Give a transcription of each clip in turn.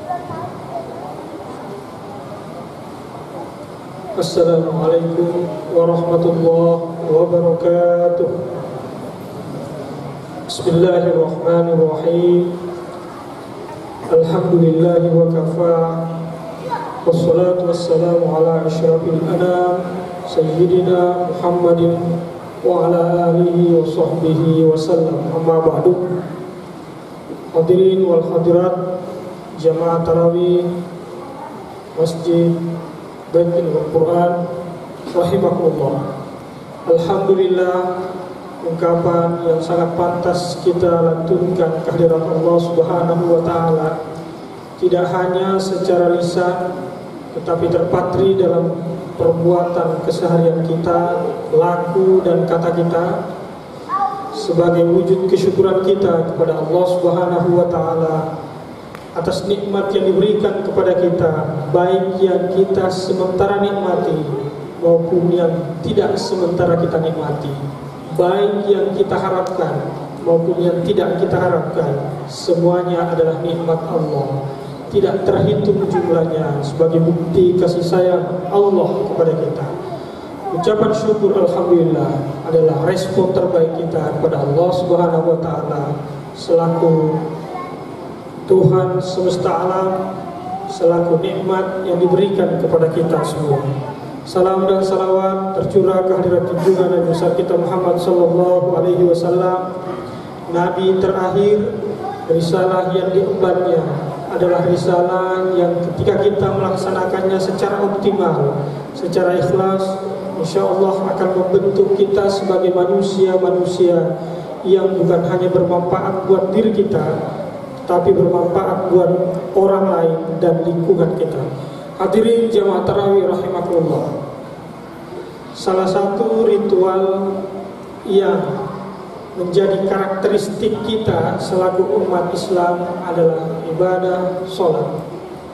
Assalamualaikum warahmatullahi wabarakatuh. Bismillahirrahmanirrahim. Alhamdulillahi wa kafa. Wassalatu wassalamu ala asyrafil anam Sayyidina Muhammadin wa ala alihi wa sahbihi wa sallam. Amma ba'du. Hadirin wal hadirat jamaah tarawih Masjid Baitul Quran rahimakumullah. Alhamdulillah, ungkapan yang sangat pantas kita lantunkan kehadirat Allah Subhanahu wa taala tidak hanya secara lisan tetapi terpatri dalam perbuatan keseharian kita, laku dan kata kita sebagai wujud kesyukuran kita kepada Allah Subhanahu wa taala atas nikmat yang diberikan kepada kita, baik yang kita sementara nikmati maupun yang tidak sementara kita nikmati, baik yang kita harapkan maupun yang tidak kita harapkan. Semuanya adalah nikmat Allah, tidak terhitung jumlahnya, sebagai bukti kasih sayang Allah kepada kita. Ucapan syukur alhamdulillah adalah respon terbaik kita kepada Allah Subhanahu wa taala selaku Tuhan semesta alam, selaku nikmat yang diberikan kepada kita semua. Salam dan salawat tercurah kehadirat junjungan Nabi besar kita Muhammad sallallahu alaihi wasallam, Nabi terakhir. Risalah yang diembannya adalah risalah yang ketika kita melaksanakannya secara optimal, secara ikhlas, insyaallah akan membentuk kita sebagai manusia-manusia yang bukan hanya bermanfaat buat diri kita, tapi bermanfaat buat orang lain dan lingkungan kita. Hadirin jamaah tarawih rahimakumullah. Salah satu ritual yang menjadi karakteristik kita selaku umat Islam adalah ibadah sholat.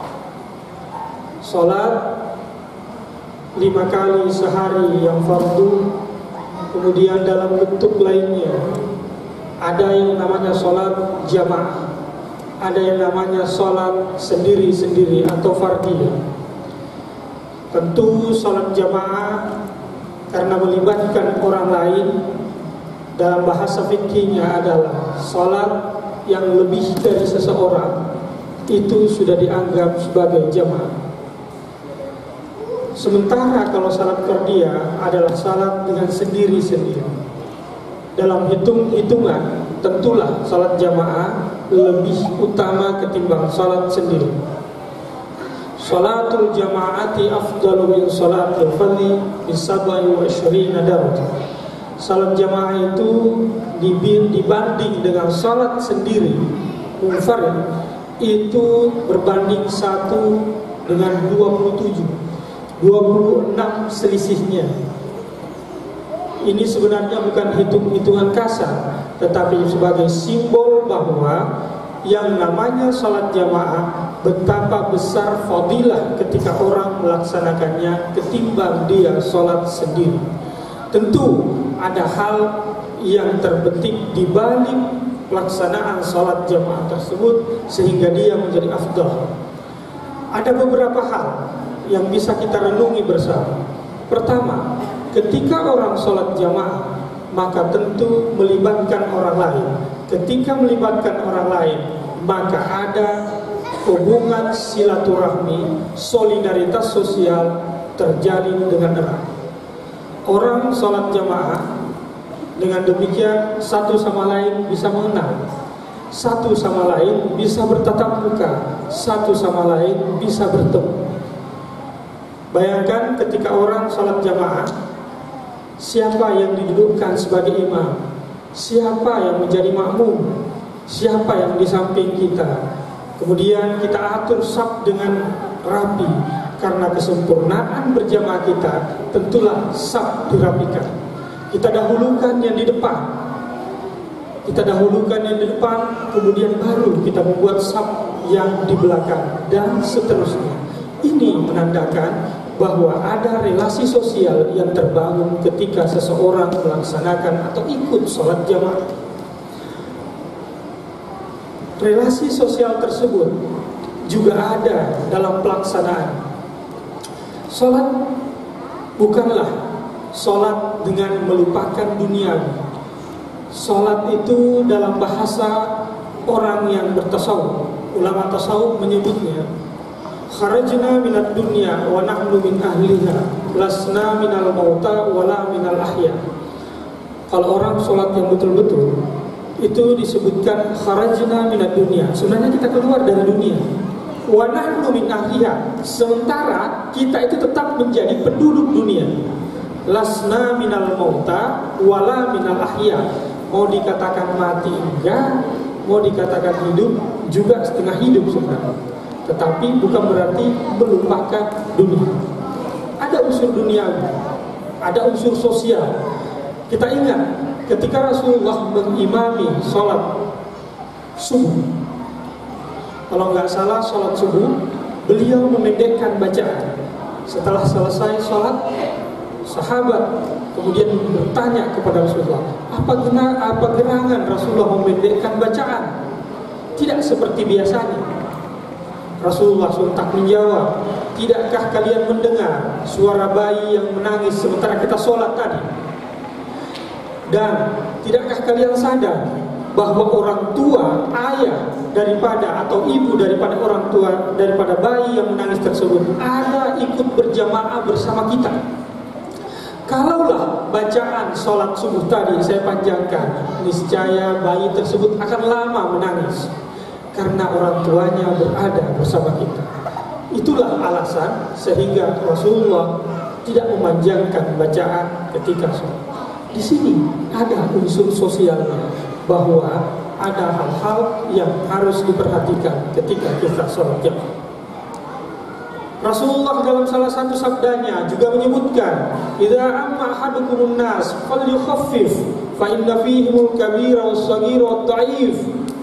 Sholat 5 kali sehari yang fardu, kemudian dalam bentuk lainnya ada yang namanya sholat jamaah, ada yang namanya sholat sendiri-sendiri atau fardiyah. Tentu sholat jamaah karena melibatkan orang lain, dalam bahasa fikihnya adalah sholat yang lebih dari seseorang, itu sudah dianggap sebagai jamaah. Sementara kalau sholat fardiyah adalah sholat dengan sendiri-sendiri. Dalam hitung-hitungan tentulah sholat jamaah lebih utama ketimbang sholat sendiri. Sholatul jamaati afdalu min sholatil fardhi bi 27 darajah. Sholat jamaah itu dibanding dengan sholat sendiri munfarid itu berbanding 1 dengan 26 selisihnya. Ini sebenarnya bukan hitung-hitungan kasar, tetapi sebagai simbol bahwa yang namanya sholat jamaah betapa besar fadilah ketika orang melaksanakannya ketimbang dia sholat sendiri. Tentu ada hal yang terbetik di balik pelaksanaan sholat jamaah tersebut sehingga dia menjadi afdal. Ada beberapa hal yang bisa kita renungi bersama. Pertama, ketika orang sholat jamaah maka tentu melibatkan orang lain. Ketika melibatkan orang lain maka ada hubungan silaturahmi, solidaritas sosial terjalin dengan erat. Orang sholat jamaah dengan demikian satu sama lain bisa mengenal, satu sama lain bisa bertatap muka, satu sama lain bisa bertemu. Bayangkan ketika orang sholat jamaah, siapa yang didudukkan sebagai imam, siapa yang menjadi makmum, siapa yang di samping kita. Kemudian kita atur saf dengan rapi. Karena kesempurnaan berjamaah kita, tentulah saf dirapikan. Kita dahulukan yang di depan, kemudian baru kita membuat saf yang di belakang, dan seterusnya. Ini menandakan bahwa ada relasi sosial yang terbangun ketika seseorang melaksanakan atau ikut sholat jamaah. Relasi sosial tersebut juga ada dalam pelaksanaan. Sholat bukanlah sholat dengan melupakan dunia. Sholat itu dalam bahasa orang yang bertasawuf, ulama tasawuf menyebutnya kharajna minad dunya wa nahnu min ahliha lasna minal mauta wala minal ahya. Kalau orang sholat yang betul-betul itu disebutkan kharajna minad dunya, sebenarnya kita keluar dari dunia. Wa nahnu min ahliha, sementara kita itu tetap menjadi penduduk dunia. Lasna minal mauta wala minal ahya, mau dikatakan mati enggak, mau dikatakan hidup juga setengah hidup sebenarnya. Tetapi bukan berarti melupakan dunia. Ada unsur duniawi, ada unsur sosial. Kita ingat ketika Rasulullah mengimami sholat subuh, kalau nggak salah sholat subuh, beliau memendekkan bacaan. Setelah selesai sholat, sahabat kemudian bertanya kepada Rasulullah, apa gerangan Rasulullah memendekkan bacaan? Tidak seperti biasanya. Rasulullah sontak menjawab, tidakkah kalian mendengar suara bayi yang menangis sementara kita sholat tadi? Dan tidakkah kalian sadar bahwa orang tua, ayah daripada atau ibu daripada orang tua daripada bayi yang menangis tersebut ada ikut berjamaah bersama kita? Kalaulah bacaan sholat subuh tadi saya panjangkan, niscaya bayi tersebut akan lama menangis karena orang tuanya berada bersama kita. Itulah alasan sehingga Rasulullah tidak memanjangkan bacaan ketika sholat. Di sini ada unsur sosialnya, bahwa ada hal-hal yang harus diperhatikan ketika kita sholat jamaah. Rasulullah dalam salah satu sabdanya juga menyebutkan, "Idza amma ahadukumun nas falyukhaffif fa inna fihimul kabira was-saghira wat-dha'if."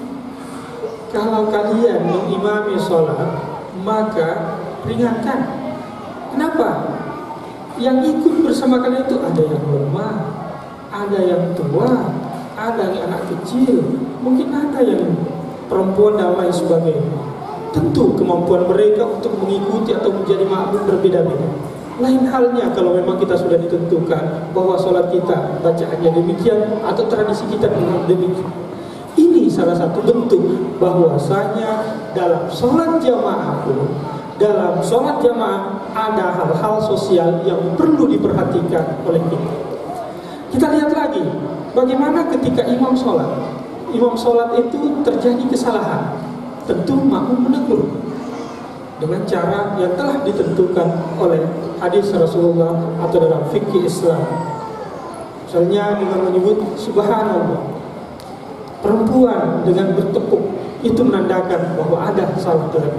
Kalau kalian mengimami sholat, maka ringankan. Kenapa? Yang ikut bersama kalian itu ada yang lemah, ada yang tua, ada yang anak kecil, mungkin ada yang perempuan dan lain sebagainya. Tentu kemampuan mereka untuk mengikuti atau menjadi makmum berbeda-beda. Lain halnya kalau memang kita sudah ditentukan bahwa sholat kita bacaannya demikian atau tradisi kita demikian. Ini salah satu bentuk bahwasanya dalam sholat jamaah pun, dalam sholat jamaah ada hal-hal sosial yang perlu diperhatikan oleh kita. Kita lihat lagi, bagaimana ketika imam sholat. Imam sholat itu terjadi kesalahan, tentu makmum menegur dengan cara yang telah ditentukan oleh hadis Rasulullah atau dalam fikih Islam. Misalnya dengan menyebut subhanallah. Perempuan dengan bertepuk itu menandakan bahwa ada salah dalam.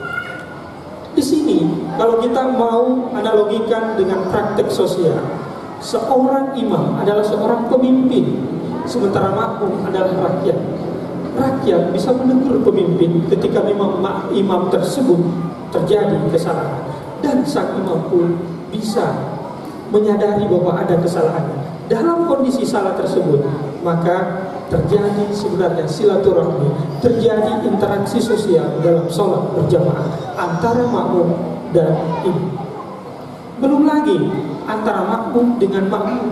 Di sini kalau kita mau analogikan dengan praktek sosial, seorang imam adalah seorang pemimpin, sementara makmum adalah rakyat. Rakyat bisa menegur pemimpin ketika memang imam tersebut terjadi kesalahan, dan sang imam pun bisa menyadari bahwa ada kesalahan. Dalam kondisi salah tersebut, maka terjadi sebenarnya silaturahmi, terjadi interaksi sosial dalam sholat berjamaah antara makmum dan imam. Belum lagi antara makmum dengan makmum.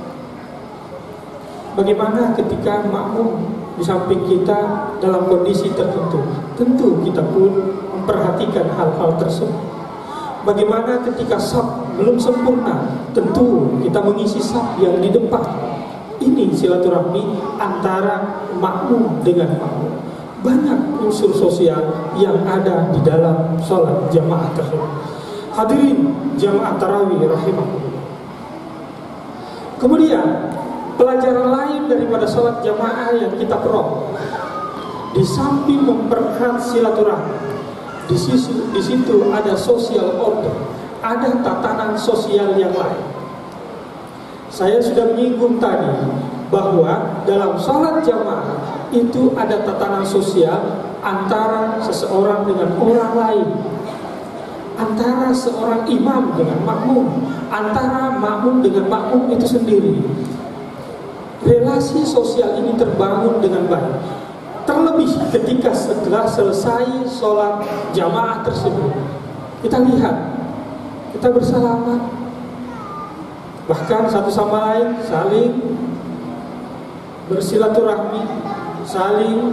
Bagaimana ketika makmum di samping kita dalam kondisi tertentu? Tentu kita pun memperhatikan hal-hal tersebut. Bagaimana ketika saf belum sempurna? Tentu kita mengisi saf yang di depan. Ini silaturahmi antara makmum dengan makmum. Banyak unsur sosial yang ada di dalam sholat jamaah tersebut. Hadirin jamaah tarawih rahimahullah. Kemudian pelajaran lain daripada sholat jamaah yang kita peroleh, di samping mempererat silaturahmi, di situ ada social order, ada tatanan sosial yang lain. Saya sudah menyinggung tadi bahwa dalam sholat jamaah itu ada tatanan sosial antara seseorang dengan orang lain, antara seorang imam dengan makmum, antara makmum dengan makmum itu sendiri. Relasi sosial ini terbangun dengan baik. Terlebih ketika setelah selesai sholat jamaah tersebut, kita lihat, kita bersalaman, bahkan satu sama lain saling bersilaturahmi, saling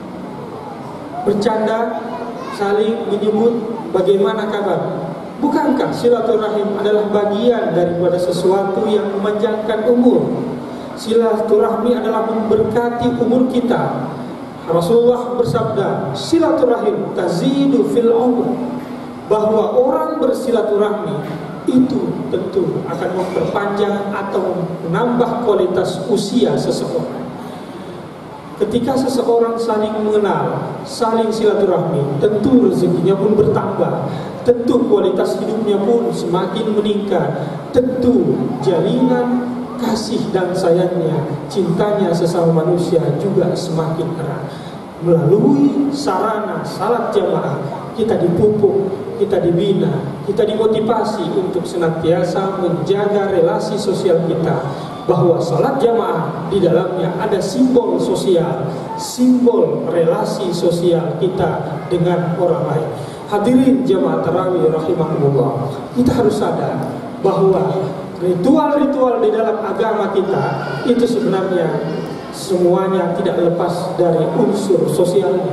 bercanda, saling menyebut bagaimana kabar. Bukankah silaturahim adalah bagian daripada sesuatu yang memanjangkan umur? Silaturahmi adalah memberkati umur kita. Rasulullah bersabda, silaturahim tazidu fil umur, bahwa orang bersilaturahmi itu tentu akan memperpanjang atau menambah kualitas usia seseorang. Ketika seseorang saling mengenal, saling silaturahmi, tentu rezekinya pun bertambah, tentu kualitas hidupnya pun semakin meningkat, tentu jalinan kasih dan sayangnya, cintanya sesama manusia juga semakin erat. Melalui sarana salat jamaah, kita dipupuk, kita dibina, kita dimotivasi untuk senantiasa menjaga relasi sosial kita, bahwa salat jamaah di dalamnya ada simbol sosial, simbol relasi sosial kita dengan orang lain. Hadirin jamaah tarawih rahimahumullah, kita harus sadar bahwa ritual-ritual di dalam agama kita itu sebenarnya semuanya tidak lepas dari unsur sosialnya.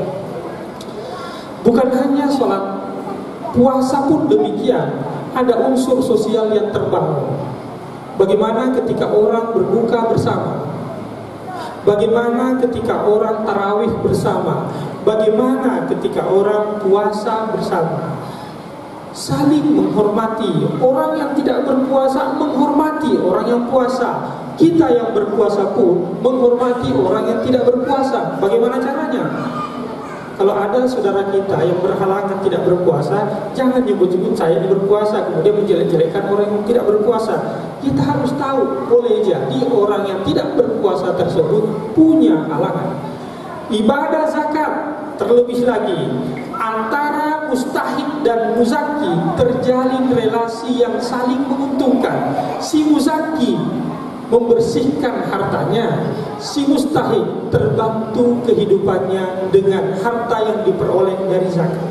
Bukan hanya sholat, puasa pun demikian, ada unsur sosial yang terbangun. Bagaimana ketika orang berbuka bersama, bagaimana ketika orang tarawih bersama, bagaimana ketika orang puasa bersama. Saling menghormati, orang yang tidak berpuasa menghormati orang yang puasa, kita yang berpuasa pun menghormati orang yang tidak berpuasa. Bagaimana caranya? Kalau ada saudara kita yang berhalangan tidak berpuasa, jangan nyebut-nyebut saya yang berpuasa, kemudian menjelek-jelekkan orang yang tidak berpuasa. Kita harus tahu, boleh jadi orang yang tidak berpuasa tersebut punya halangan. Ibadah zakat, terlebih lagi, antara mustahik dan muzaki terjalin relasi yang saling menguntungkan. Si muzaki membersihkan hartanya, si mustahik terbantu kehidupannya dengan harta yang diperoleh dari zakat.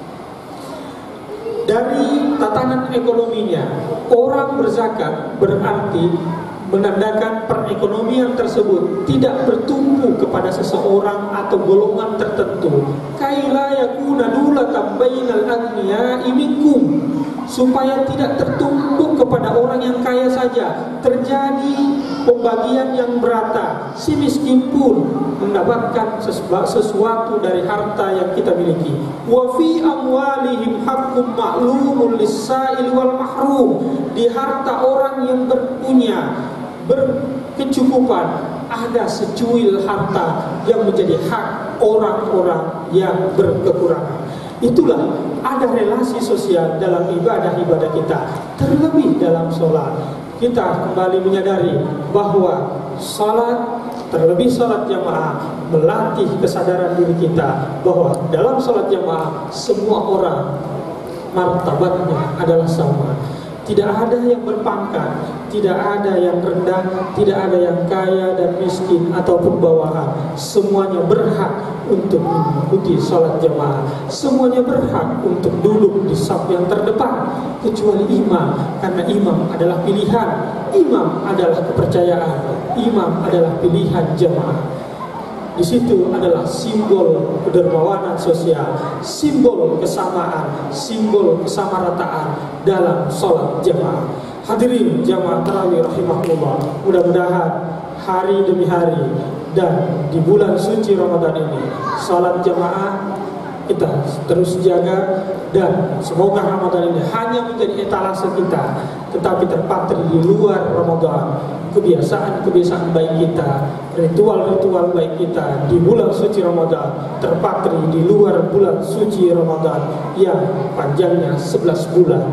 Dari tatanan ekonominya, orang berzakat berarti menandakan perekonomian tersebut tidak bertumpu kepada seseorang atau golongan tertentu. Kaila yakuna dulatan bainal aghniya'i minkum, supaya tidak tertumpuk kepada orang yang kaya saja, terjadi pembagian yang merata. Si miskin pun mendapatkan sesuatu dari harta yang kita miliki. Wa fi amwalihim haqqum ma'lumun lis-sa'il wal mahrum, di harta orang yang berpunya, berkecukupan, ada secuil harta yang menjadi hak orang-orang yang berkekurangan. Itulah ada relasi sosial dalam ibadah-ibadah kita. Terlebih dalam sholat, kita kembali menyadari bahwa sholat, terlebih sholat jamaah, melatih kesadaran diri kita bahwa dalam sholat jamaah semua orang martabatnya adalah sama. Tidak ada yang berpangkat, tidak ada yang rendah, tidak ada yang kaya dan miskin ataupun bawahan. Semuanya berhak untuk mengikuti sholat jamaah. Semuanya berhak untuk duduk di saf yang terdepan, kecuali imam, karena imam adalah pilihan, imam adalah kepercayaan, imam adalah pilihan jamaah. Di situ adalah simbol kedermawanan sosial, simbol kesamaan, simbol kesamarataan dalam sholat jamaah. Hadirin jamaah tarawih rahimahullah, mudah-mudahan hari demi hari dan di bulan suci Ramadan ini sholat jamaah kita terus jaga, dan semoga Ramadan ini hanya menjadi etalase kita, tetapi terpatri di luar Ramadan. Kebiasaan-kebiasaan baik kita, ritual-ritual baik kita di bulan suci Ramadan terpatri di luar bulan suci Ramadan yang panjangnya 11 bulan.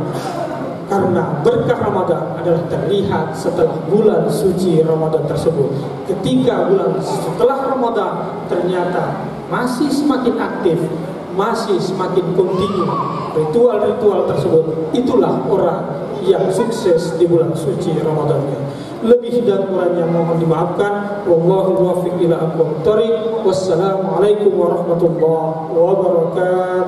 Karena berkah Ramadan adalah terlihat setelah bulan suci Ramadan tersebut. Ketika bulan setelah Ramadan ternyata masih semakin aktif, masih semakin kontinu ritual-ritual tersebut, itulah orang yang sukses di bulan suci Ramadannya. Lebih lebih dan kurangnya mohon dimaafkan. Wallahul muwaffiq ila aqwamit thoriq. Wassalamualaikum warahmatullahi wabarakatuh.